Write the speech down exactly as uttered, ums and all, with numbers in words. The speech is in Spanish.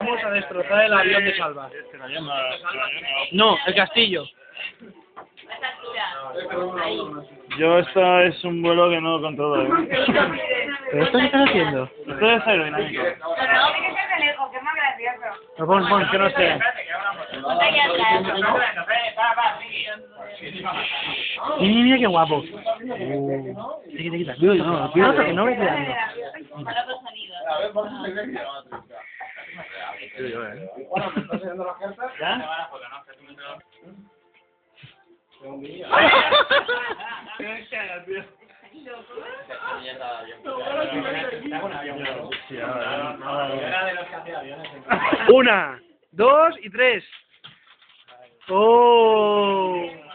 vamos a destrozar el avión de Salva. No, el castillo. Yo esto es un vuelo que no controlo. ¿Eh? ¿Pero esto qué estás haciendo? Esto es aerodinámico. No, tiene que ser de lejos, que es más gracioso. No, pon, pon, que no sé. Mira, mira qué guapo. Uh, quita, quita. Cuidado, no, cuidado que no me queda. ¿Ya? Una, dos y tres. ¡Oh!